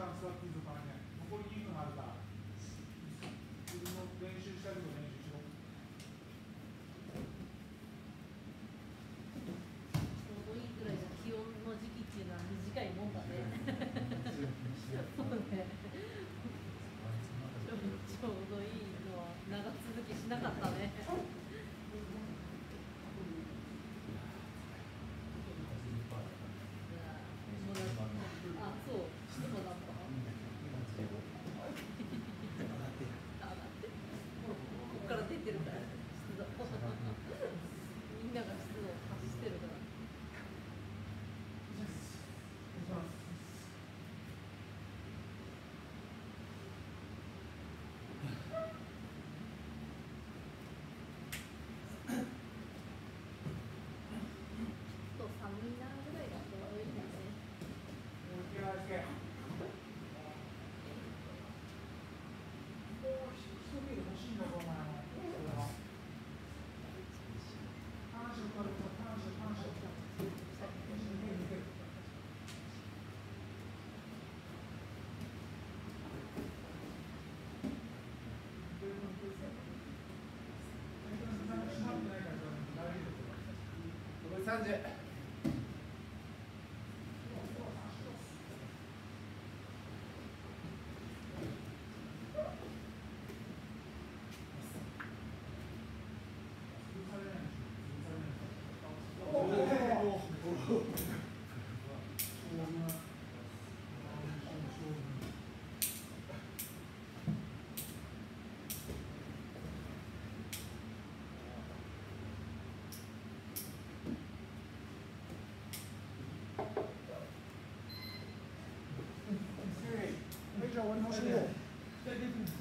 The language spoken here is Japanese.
間座っていいぞ、たまにね。残り2分あるから。自分の練習したいこと練習しろ。 ちょうどいいくらいの気温の時期っていうのは短いもんだね。そうね。ちょうどいいのは長続きしなかったね。あ、そう、湿度だった。ここから出てるから湿度。みんなが湿度を発してるから。寒いなぐらいがちょうどいいですね。 30。 じゃあ終わりましょう。